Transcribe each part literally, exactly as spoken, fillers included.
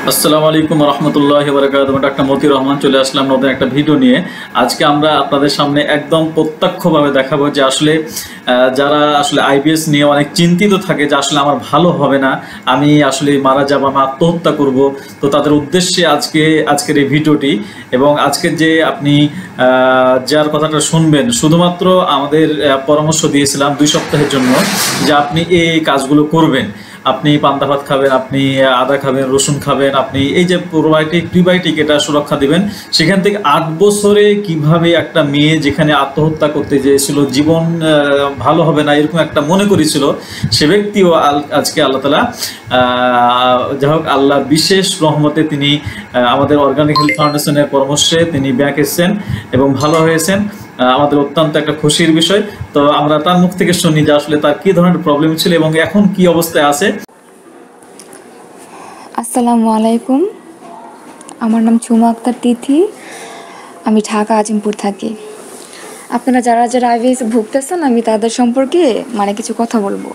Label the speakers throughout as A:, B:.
A: আসসালামু আলাইকুম রহমতুল্লাহি ওয়া বারাকাতুহু। ডাক্তার মতিউর রহমান চলে আসলাম নতুন একটা ভিডিও নিয়ে। আজকে আমরা আপনাদের সামনে একদম প্রত্যক্ষভাবে দেখাবো যে আসলে যারা আসলে আইবিএস নিয়ে অনেক চিন্তিত থাকে যে আসলে আমার ভালো হবে না, আমি আসলে মারা যাব, আমি আত্মহত্যা করব, তো তাদের উদ্দেশ্যে আজকে আজকের এই ভিডিওটি। এবং আজকের যে আপনি যার কথাটা শুনবেন শুধুমাত্র আমাদের পরামর্শ দিয়েছিলাম দুই সপ্তাহের জন্য যে আপনি এই কাজগুলো করবেন। আপনি পান্তা ভাত খাবেন, আপনি আদা খাবেন, রসুন খাবেন, আপনি এই যে প্রোবায়োটিক প্রিবায়োটিক এটা সুরক্ষা দিবেন। সেখান থেকে আট বছরে কিভাবে একটা মেয়ে যেখানে আত্মহত্যা করতে চেয়েছিল, জীবন ভালো হবে না এরকম একটা মনে করেছিল, সে ব্যক্তিও আজকে আল্লাহ তাআলা যাই হোক আল্লাহর বিশেষ রহমতে তিনি আমাদের অর্গানিক হেলথ ফাউন্ডেশনের পরামর্শে তিনি ব্যাক এসেছেন এবং ভালো হয়েছেন। আমাদের অত্যন্ত একটা খুশির বিষয়। তো আমরা তার মুখ থেকে শুনি যে আসলে তার কি ধরনের প্রবলেম ছিল এবং এখন কি অবস্থায় আছে।
B: আসসালামু আলাইকুম, আমার নাম ঝুমা আক্তার তিথি, আমি ঢাকা আজিমপুর থাকি। আপনারা যারা যারা আইবিএস ভুগতেছেন আমি তাদের সম্পর্কে মানে কিছু কথা বলবো।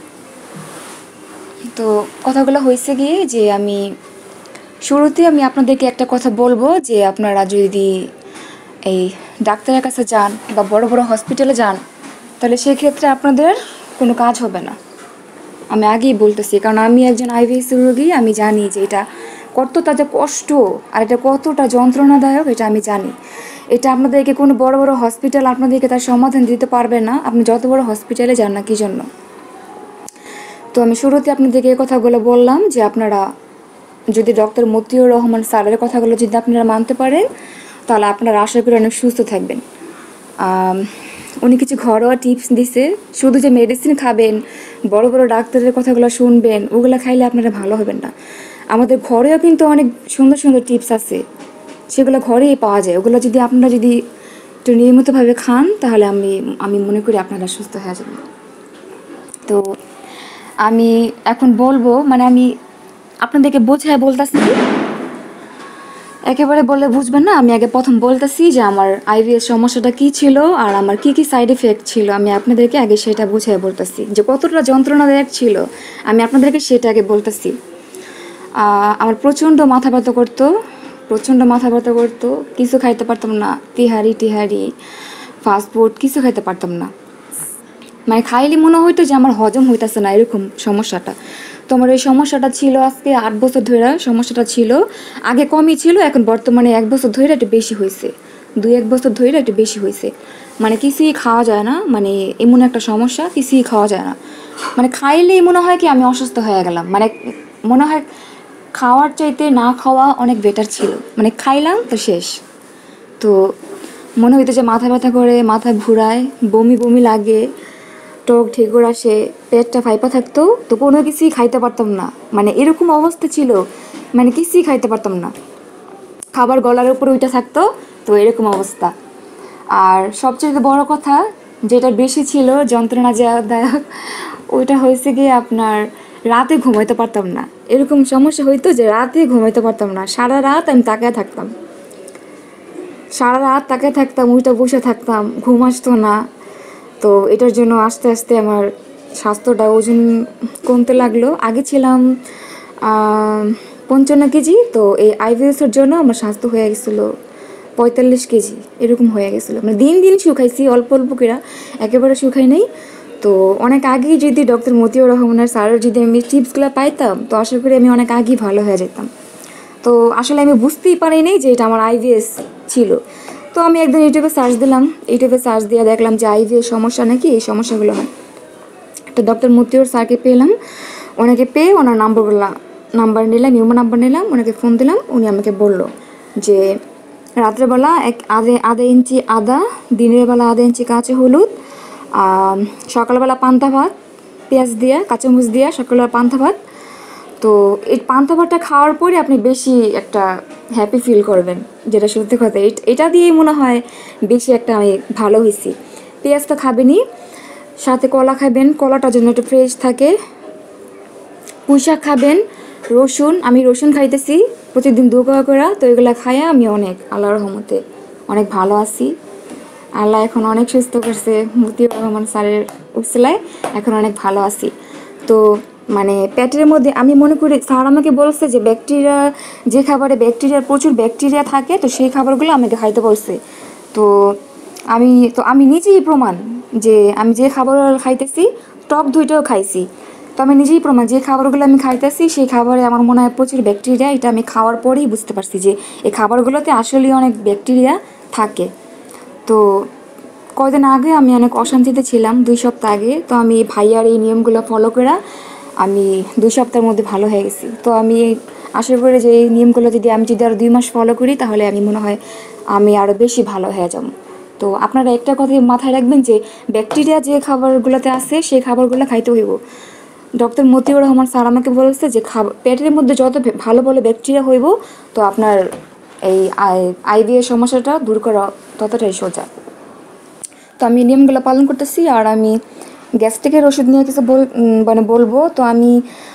B: তো কথাগুলো হয়েছে গিয়ে যে আমি শুরুতে আমি আপনাদেরকে একটা কথা বলবো যে আপনারা যদি এই ডাক্তারের কাছে যান বা বড় বড় হসপিটালে যান তাহলে সেক্ষেত্রে আপনাদের কোনো কাজ হবে না। আমি আগেই বলতেছি, কারণ আমি একজন আইবিএস রোগী, আমি জানি যে এটা কতটা যে কষ্ট আর এটা কতটা যন্ত্রণাদায়ক এটা আমি জানি। এটা আপনাদেরকে কোনো বড় বড় হসপিটাল আপনাদেরকে তার সমাধান দিতে পারবে না, আপনি যত বড় হসপিটালে যান না কী জন্য। তো আমি শুরুতে আপনাদেরকে এই কথাগুলো বললাম যে আপনারা যদি ডক্টর মতিউর রহমান স্যারের কথাগুলো যদি আপনারা মানতে পারেন তাহলে আপনারা আশা করি অনেক সুস্থ থাকবেন। উনি কিছু ঘরোয়া টিপস দিছে, শুধু যে মেডিসিন খাবেন, বড় বড় ডাক্তারের কথাগুলো শুনবেন, ওগুলো খাইলে আপনারা ভালো হবেন না। আমাদের ঘরেও কিন্তু অনেক সুন্দর সুন্দর টিপস আছে, সেগুলো ঘরেই পাওয়া যায়। ওগুলো যদি আপনারা যদি একটু নিয়মিতভাবে খান তাহলে আমি আমি মনে করি আপনারা সুস্থ হয়ে যাবেন। তো আমি এখন বলবো, মানে আমি আপনাদেরকে বোঝায় বলতেছি, একেবারে বলে বুঝবেন না। আমি আগে প্রথম বলতেছি যে আমার আইবিএস সমস্যাটা কী ছিল আর আমার কি কি সাইড এফেক্ট ছিল, আমি আপনাদেরকে আগে সেটা বুঝিয়ে বলতেছি যে কতটা যন্ত্রণাদায়ক ছিল, আমি আপনাদেরকে সেটা আগে বলতেছি। আমার প্রচণ্ড মাথা ব্যথা করতো, প্রচণ্ড মাথা ব্যথা করতো, কিছু খাইতে পারতাম না, তিহারি টিহারি ফাস্টফুড কিছু খাইতে পারতাম না, মানে খাইলে মনে হইতো যে আমার হজম হইতেছে না, এরকম সমস্যাটা। তো আমার এই সমস্যাটা ছিল আজকে আট বছর ধরে, সমস্যাটা ছিল আগে কমই ছিল, এখন বর্তমানে এক বছর ধরে একটু বেশি হয়েছে, দুই এক বছর ধরে একটু বেশি হয়েছে। মানে কিছুই খাওয়া যায় না, মানে এমন একটা সমস্যা, কিছুই খাওয়া যায় না, মানে খাইলেই মনে হয় কি আমি অসুস্থ হয়ে গেলাম, মানে মনে হয় খাওয়ার চাইতে না খাওয়া অনেক বেটার ছিল, মানে খাইলাম তো শেষ। তো মনে হইতো যে মাথা ব্যথা করে, মাথা ঘুরায়, বমি বমি লাগে, টক ঢেকুর আসে, পেটটা ফাইপা থাকতো, তো কোনো কিছুই খাইতে পারতাম না, মানে এরকম অবস্থা ছিল, মানে কিছুই খাইতে পারতাম না, খাবার গলার উপর ওইটা থাকতো, তো এরকম অবস্থা। আর সবচেয়ে বড় কথা যেটা বেশি ছিল যন্ত্রণাদায়ক, ওইটা হয়েছে গিয়ে আপনার রাতে ঘুমাইতে পারতাম না। এরকম সমস্যা হইতো যে রাতে ঘুমাইতে পারতাম না, সারা রাত আমি তাকায় থাকতাম, সারা রাত তাকায় থাকতাম, ওইটা বসে থাকতাম, ঘুম আসতো না। তো এটার জন্য আস্তে আস্তে আমার স্বাস্থ্যটা, ওজন কমতে লাগলো। আগে ছিলাম পঞ্চান্ন কেজি, তো এই আইবিএসের জন্য আমার স্বাস্থ্য হয়ে গেছিলো পঁয়তাল্লিশ কেজি, এরকম হয়ে গেছিলো। মানে দিন দিন শুকাইছি, অল্প অল্প করে, একেবারে শুকাই নেই। তো অনেক আগেই যদি ডক্টর মতিউর রহমানের স্যারের যদি আমি টিপসগুলো পাইতাম তো আশা করি আমি অনেক আগেই ভালো হয়ে যেতাম। তো আসলে আমি বুঝতেই পারিনি যে এটা আমার আইবিএস ছিল। তো আমি একদিন ইউটিউবে সার্চ দিলাম, ইউটিউবে সার্চ দিয়ে দেখলাম যে আইবিএস সমস্যা নাকি এই সমস্যাগুলো হয়। তো ডক্টর মতিউর স্যারকে পেলাম, ওনাকে পেয়ে ওনার নাম্বারগুলো নাম্বার নিলাম, ইউমো নাম্বার নিলাম, ওনাকে ফোন দিলাম। উনি আমাকে বললো যে রাত্রেবেলা এক আধে আধা ইঞ্চি আদা, দিনের বেলা আধা ইঞ্চি কাঁচা হলুদ, সকালবেলা পান্তা ভাত পেঁয়াজ দিয়া কাঁচামরিচ দিয়া সকালবেলা পান্তা ভাত। তো এই পান্তা ভাতটা খাওয়ার পরে আপনি বেশি একটা হ্যাপি ফিল করবেন, যেটা সত্যি কথা, এটা দিয়েই মনে হয় বেশি একটা আমি ভালো হয়েছি। পেঁয়াজ তো খাবেনই, সাথে কলা খাবেন, কলাটার জন্য একটু ফ্রেশ থাকে, পুঁই শাক খাবেন, রসুন, আমি রসুন খাইতেছি প্রতিদিন দু কোয়া করে, তো এগুলো খাইয়া আমি অনেক আল্লাহর রহমতে অনেক ভালো আছি। আল্লাহ এখন অনেক সুস্থ করছে মতিউর রহমান স্যারের উসিলায়, এখন অনেক ভালো আছি। তো মানে পেটের মধ্যে আমি মনে করি স্যার আমাকে বলছে যে ব্যাকটেরিয়া, যে খাবারে ব্যাকটেরিয়ার প্রচুর ব্যাকটেরিয়া থাকে তো সেই খাবারগুলো আমাকে খাইতে বলছে। তো আমি তো আমি নিজেই প্রমাণ যে আমি যে খাবার খাইতেছি, টক দইটাও খাইছি, তো আমি নিজেই প্রমাণ যে খাবারগুলো আমি খাইতেছি সেই খাবারে আমার মনে হয় প্রচুর ব্যাকটেরিয়া। এটা আমি খাওয়ার পরেই বুঝতে পারছি যে এই খাবারগুলোতে আসলেই অনেক ব্যাকটেরিয়া থাকে। তো কয়দিন আগে আমি অনেক অশান্তিতে ছিলাম, দুই সপ্তাহ আগে। তো আমি ভাইয়ার এই নিয়মগুলো ফলো করে আমি দুই সপ্তাহের মধ্যে ভালো হয়ে গেছি। তো আমি আশা করি যে এই নিয়মগুলো যদি আমি যদি আরও দুই মাস ফলো করি তাহলে আমি মনে হয় আমি আরও বেশি ভালো হয়ে যাব। তো আপনারা একটা কথা মাথায় রাখবেন যে ব্যাকটেরিয়া যে খাবারগুলোতে আছে সেই খাবারগুলো খাইতে হইব। ডক্টর মতিউর রহমান স্যার আমাকে বলেছে যে খাবার পেটের মধ্যে যত ভালো ভালো ব্যাকটেরিয়া হইব তো আপনার এই আইবিএস সমস্যাটা দূর করা ততটাই সোজা। তো আমি নিয়মগুলো পালন করতেছি। আর আমি গ্যাস্ট্রিকের ওষুধ নিয়ে কিছু বল মানে বলবো। তো আমি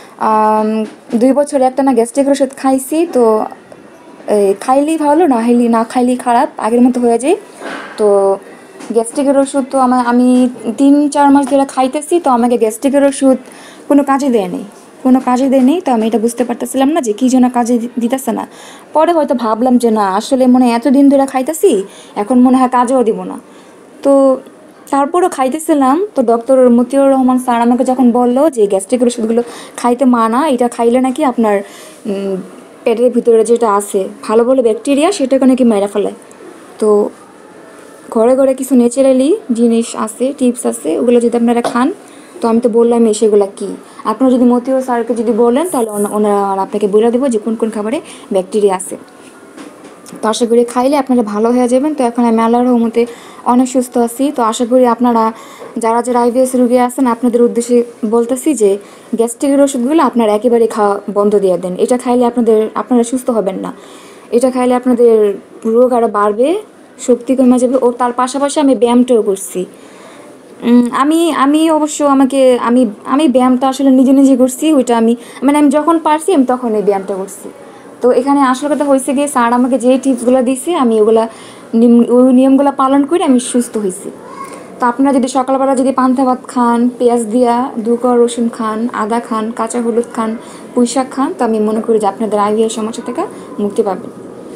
B: দুই বছর একটা না গ্যাস্ট্রিকের ওষুধ খাইছি। তো খাইলেই ভালো, না খাইলেই না খাইলেই খারাপ, আগের মতো হয়ে যায়। তো গ্যাস্ট্রিকের ওষুধ তো আমার আমি তিন চার মাস ধরে খাইতেছি। তো আমাকে গ্যাস্ট্রিকের ওষুধ কোনো কাজে দেয়নি, কোনো কাজে দেয়নি। তো আমি এটা বুঝতে পারতেছিলাম না যে কী যেন কাজে দিতেছে না। পরে হয়তো ভাবলাম যে না আসলে মনে হয় এতদিন ধরে খাইতেছি, এখন মনে হয় কাজেও দিব না। তো তারপরও খাইতেছিলাম। তো ডক্টর মতিউর রহমান স্যার আমাকে যখন বললো যে গ্যাস্ট্রিকের ওষুধগুলো খাইতে মানা, এটা খাইলে নাকি আপনার পেটের ভিতরে যেটা আছে ভালো ভালো ব্যাকটেরিয়া সেটাকে নাকি মেরে ফেলে। তো ঘরে ঘরে কিছু ন্যাচারালি জিনিস আছে, টিপস আছে, ওগুলো যদি আপনারা খান। তো আমি তো বললাম সেগুলো কী, আপনারা যদি মতিউর স্যারকে যদি বলেন তাহলে ওনারা আপনাকে বলে দেবো যে কোন কোন খাবারে ব্যাকটেরিয়া আছে। তো আশা করি খাইলে আপনারা ভালো হয়ে যাবেন। তো এখন আমি আল্লাহর রহমতে অনেক সুস্থ আছি। তো আশা করি আপনারা যারা যারা আইবিএস রোগী আছেন আপনাদের উদ্দেশ্যে বলতেছি যে গ্যাস্ট্রিকের ওষুধগুলো আপনারা একেবারে খাওয়া বন্ধ দিয়ে দেন। এটা খাইলে আপনাদের আপনারা সুস্থ হবেন না, এটা খাইলে আপনাদের রোগ আরও বাড়বে, শক্তি কমে যাবে। ও তার পাশাপাশি আমি ব্যায়ামটাও করছি। আমি আমি অবশ্য আমাকে আমি আমি ব্যায়ামটা আসলে নিজে নিজে করছি। ওইটা আমি মানে আমি যখন পারছি আমি তখন এই ব্যায়ামটা করছি। তো এখানে আসল কথা হয়েছে গিয়ে স্যার আমাকে যেই টিপসগুলো দিয়েছে আমি ওগুলা ওই নিয়মগুলো পালন করে আমি সুস্থ হয়েছি। তো আপনারা যদি সকালবেলা যদি পান্তা ভাত খান, পেঁয়াজ দিয়া দু কোয়া রসুন খান, আদা খান, কাঁচা হলুদ খান, পুঁই শাক খান, তো আমি মনে করি যে আপনাদের আইবিএস সমস্যা থেকে মুক্তি পাবেন।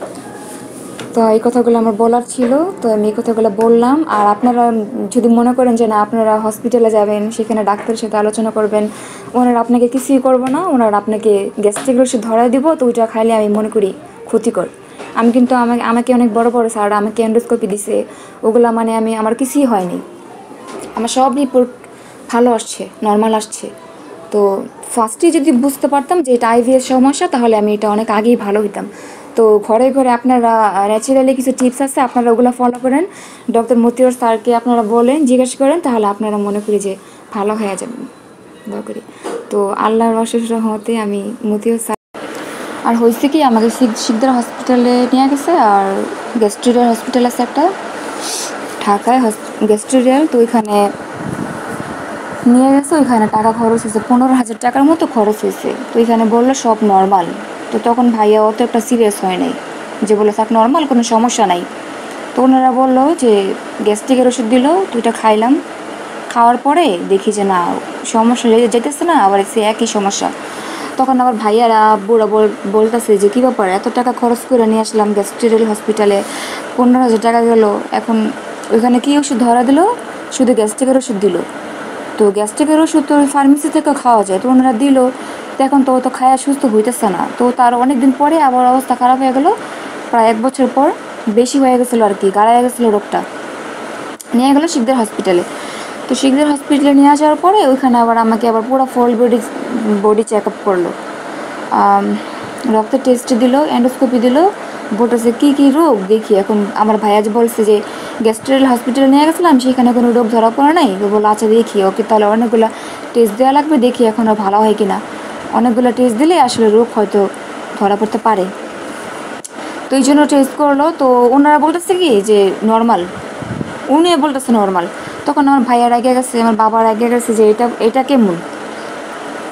B: তো এই কথাগুলো আমার বলার ছিল, তো আমি এই কথাগুলো বললাম। আর আপনারা যদি মনে করেন যে না আপনারা হসপিটালে যাবেন, সেখানে ডাক্তারের সাথে আলোচনা করবেন, ওনারা আপনাকে কিছুই করবো না, ওনারা আপনাকে গ্যাস্ট্রিক ওষুধ ধরাই দিব, তো ওইটা খাইলে আমি মনে করি ক্ষতিকর। আমি কিন্তু আমাকে আমাকে অনেক বড় বড় স্যার আমাকে এন্ডোস্কোপি দিছে, ওগুলা মানে আমি আমার কিছুই হয়নি, আমার সব রিপোর্ট ভালো আসছে, নর্মাল আসছে। তো ফার্স্টে যদি বুঝতে পারতাম যে এটা আইভিএস সমস্যা তাহলে আমি এটা অনেক আগেই ভালো হইতাম। তো ঘরে ঘরে আপনারা ন্যাচারালি কিছু টিপস আছে, আপনারা ওগুলো ফলো করেন। ডক্টর মতিউর স্যারকে আপনারা বলেন, জিজ্ঞেস করেন, তাহলে আপনারা মনে করি যে ভালো হয়ে যাবেন দয়া করি। তো আল্লাহর অশেষ রহমতে আমি মতিউর স্যার আর হয়েছে কি আমাকে শিকদার হসপিটালে নিয়ে গেছে। আর গ্যাস্ট্রিয়াল হসপিটাল আছে একটা ঢাকায় গ্যাস্ট্রিয়াল, তো ওইখানে নিয়ে গেছে। ওইখানে টাকা খরচ হয়েছে পনেরো হাজার টাকার মতো খরচ হয়েছে। তো ওইখানে বললো সব নর্মাল। তো তখন ভাইয়া অত একটা সিরিয়াস হয় নাই, যে বলে থাক নর্মাল, কোনো সমস্যা নাই। তো ওনারা বললো যে গ্যাস্ট্রিকের ওষুধ দিল, তো ওইটা খাইলাম। খাওয়ার পরে দেখি যে না সমস্যা যেতেছে না, আবার সে একই সমস্যা। তখন আবার ভাইয়ারা বুড়া বলতেছে যে কী ব্যাপার, এত টাকা খরচ করে নিয়ে আসলাম গ্যাস্ট্রিয়াল হসপিটালে, পনেরো হাজার টাকা গেলো, এখন ওইখানে কী ওষুধ ধরা দিল, শুধু গ্যাস্ট্রিকের ওষুধ দিল। তো গ্যাস্ট্রিকের ওষুধ তো ফার্মেসি থেকে খাওয়া যায়, তো ওনারা দিল। তো এখন তো ও তো খায়া সুস্থ হইতেছে না। তো তার অনেক দিন পরে আবার অবস্থা খারাপ হয়ে গেলো, প্রায় এক বছর পর বেশি হয়ে গেছিলো আর কি, গাড়ায় গেছিলো রোগটা, নিয়ে গেলো শিকদার হসপিটালে। তো শিকদার হসপিটালে নিয়ে আসার পরে ওইখানে আবার আমাকে আবার পুরো full body body check up করলো, রক্তের টেস্ট দিল, এন্ডোস্কোপি দিল, বলতেছে কী কী রোগ দেখি। এখন আমার ভাইয়া যে বলছে যে গ্যাস্ট্রিয়াল হসপিটালে নিয়ে গেছিলাম, সেখানে কোনো রোগ ধরা পড়ে নাই। তো বললো আচ্ছা দেখি, ওকে তাহলে অনেকগুলো টেস্ট দেওয়া লাগবে, দেখি এখন আর ভালো হয় কিনা। অনেকগুলো টেস্ট দিলে আসলে রোগ হয়তো ধরা পড়তে পারে। তো এই জন্য টেস্ট করলো। তো ওনারা বলতেছে কি যে নর্মাল, উনি বলতেছে নর্মাল। তখন আমার ভাইয়ার আগে গেছে, আমার বাবার আগে গেছে যে এটা এটা কেমন,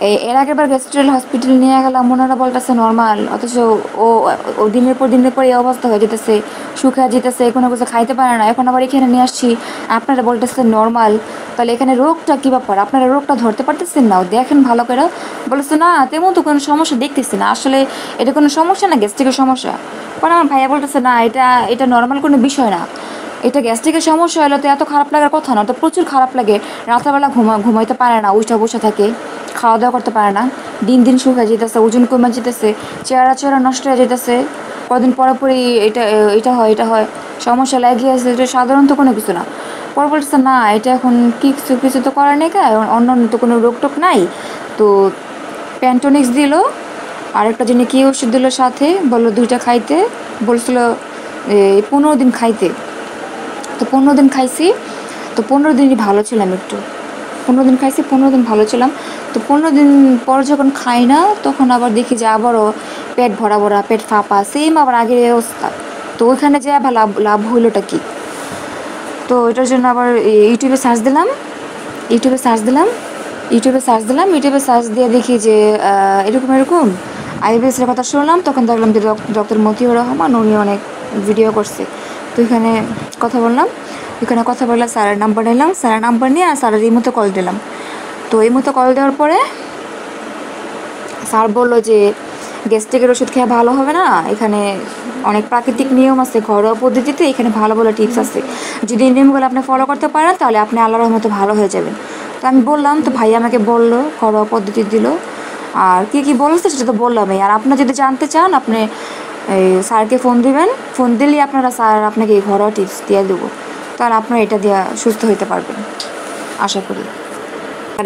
B: এই এর আগের বার গ্যাস্ট্রাল হসপিটাল নিয়ে গেলাম, ওনারা বলতেছে নর্মাল, অথচ ও ও দিনের পর দিনের পর এই অবস্থা হয়ে যেতেছে, শুকা যেতেছে, কোনো কিছু খাইতে পারে না। এখন আবার এখানে নিয়ে আসছি, আপনারা বলতেছেন নর্মাল, তাহলে এখানে রোগটা কী ব্যাপার? আপনারা রোগটা ধরতে পারতেছেন না? দেখেন ভালো করে। বলেছে না তেমন তো কোনো সমস্যা দেখতেছি না, আসলে এটা কোনো সমস্যা না, গ্যাস্ট্রিকের সমস্যা। পরে আমার ভাইয়া বলতেছে না, এটা এটা নর্মাল কোনো বিষয় না, এটা গ্যাস্ট্রিকের সমস্যা হলো তো এত খারাপ লাগার কথা না, তো প্রচুর খারাপ লাগে, রাতেরবেলা ঘুমা ঘুমাইতে পারে না, উঠা বসে থাকে, খাওয়া দাওয়া করতে পারে না, দিন দিন শুকায় যেতেছে, ওজন কমে যেতেছে, চেহারা চেহারা নষ্ট হয়ে যেতেছে, কদিন পরে পরে এটা এটা হয় এটা হয়, সমস্যা লাগিয়েছে, এটা সাধারণত কোনো কিছু না। পরে বলতেছে না, এটা এখন কিছু কিছু তো করার নেই, কা অন্য অন্য তো কোনো রোগ টোক নাই। তো প্যান্টোনিক্স দিল, আরেকটা জিনিস কী ওষুধ দিল সাথে, বললো দুইটা খাইতে, বলছিল এই পনেরো দিন খাইতে। তো পনেরো দিন খাইছি, তো পনেরো দিনই ভালো ছিলাম, একটু পনেরো দিন খাইছি, পনেরো দিন ভালো ছিলাম। তো পনেরো দিন পর যখন খাই না, তখন আবার দেখি যে আবারও পেট ভরা ভরা, পেট ফাঁপা, সেম আবার আগের অবস্থা। তো ওইখানে যে আবার লাভ লাভ হইলোটা কি? তো এটার জন্য আবার ইউটিউবে সার্চ দিলাম, ইউটিউবে সার্চ দিলাম ইউটিউবে সার্চ দিলাম ইউটিউবে সার্চ দিয়ে দেখি যে এরকম এরকম আইবিএসের কথা শুনলাম। তখন দেখলাম যে ডক্টর মতিউর রহমান উনি অনেক ভিডিও করছে। তো এখানে কথা বললাম, এখানে কথা বললাম, স্যারের নাম্বার নিলাম, স্যারের নাম্বার নিয়ে আর স্যারের এই মতো কল দিলাম। তো এই মতো কল দেওয়ার পরে স্যার বললো যে গ্যাস্ট্রিকের ওষুধ খেয়ে ভালো হবে না, এখানে অনেক প্রাকৃতিক নিয়ম আছে, ঘরোয়া পদ্ধতিতে এখানে ভালো ভালো টিপস আছে, যদি এই নিয়মগুলো আপনি ফলো করতে পারেন তাহলে আপনি আল্লাহর রহমতে ভালো হয়ে যাবেন। তো আমি বললাম, তো ভাই আমাকে বললো, ঘরোয়া পদ্ধতি দিল, আর কী কী বলছে সেটা তো বললামই। আর আপনি যদি জানতে চান আপনি এই স্যারকে ফোন দিবেন, ফোন দিলেই আপনারা স্যার আপনাকে এই ঘরোয়া টিপস দিয়ে দেবো, তাহলে আপনারা এটা দিয়ে সুস্থ হতে পারবেন আশা করি। আর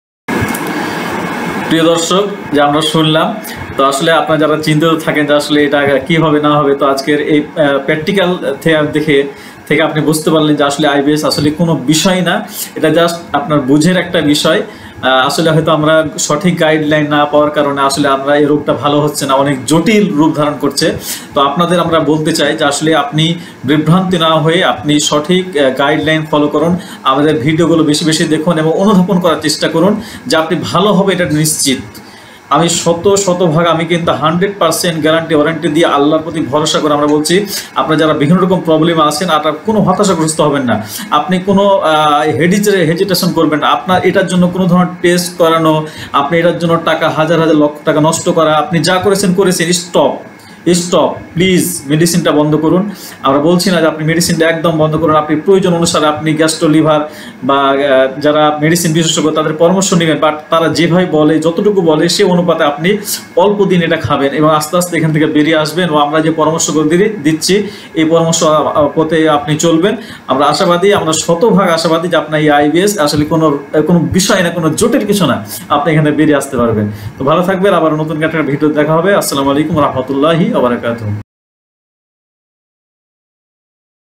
A: প্রিয় দর্শক, যে আমরা শুনলাম, তো আসলে আপনারা যারা চিন্তিত থাকেন যে আসলে এটা কী হবে না হবে, তো আজকের এই প্র্যাকটিক্যাল দেখে থেকে আপনি বুঝতে পারলেন যে আসলে আইবিএস আসলে কোনো বিষয় না, এটা জাস্ট আপনার বুঝের একটা বিষয়। আসলে হয়তো আমরা সঠিক গাইডলাইন না পাওয়ার কারণে আসলে আমরা এই রোগটা ভালো হচ্ছে না, অনেক জটিল রূপ ধারণ করছে। তো আপনাদের আমরা বলতে চাই যে আসলে আপনি বিভ্রান্তি না হয়ে আপনি সঠিক গাইডলাইন ফলো করুন, আমাদের ভিডিওগুলো বেশি বেশি দেখুন এবং অনুধাবন করার চেষ্টা করুন যে আপনি ভালো হবে এটা নিশ্চিত। আমি শত শতভাগ আমি কিন্তু হান্ড্রেড পার্সেন্ট গ্যারান্টি ওয়ারেন্টি দিয়ে আল্লাহর প্রতি ভরসা করে আমরা বলছি, আপনারা যারা বিভিন্ন রকম প্রবলেম আছেন আপনার কোনো হতাশাগ্রস্ত হবেন না, আপনি কোনো হেডিচে হেজিটেশন করবেন না। আপনার এটার জন্য কোনো ধরনের টেস্ট করানো, আপনি এটার জন্য টাকা হাজার হাজার লক্ষ টাকা নষ্ট করা, আপনি যা করেছেন করেছেন, স্টপ স্টপ প্লিজ, মেডিসিনটা বন্ধ করুন। আমরা বলছি না যে আপনি মেডিসিনটা একদম বন্ধ করুন, আপনি প্রয়োজন অনুসারে আপনি গ্যাস্ট্রো লিভার বা যারা মেডিসিন বিশেষজ্ঞ তাদের পরামর্শ নেবেন, বাট তারা যেভাবে বলে যতটুকু বলে সে অনুপাতে আপনি অল্প দিন এটা খাবেন এবং আস্তে আস্তে এখান থেকে বেরিয়ে আসবেন ও আমরা যে পরামর্শগুলো দিচ্ছি এই পরামর্শ পথে আপনি চলবেন। আমরা আশাবাদী, আমরা শতভাগ আশাবাদী যে আপনার এই আইবিএস আসলে কোনো কোনো বিষয় না, কোনো জটিল কিছু না, আপনি এখানে বেরিয়ে আসতে পারবেন। তো ভালো থাকবেন, আবার নতুন একটা ভিডিও দেখা হবে। আসসালামু আলাইকুম রহমতুল্লাহি ওয়া বারাকাতুহু।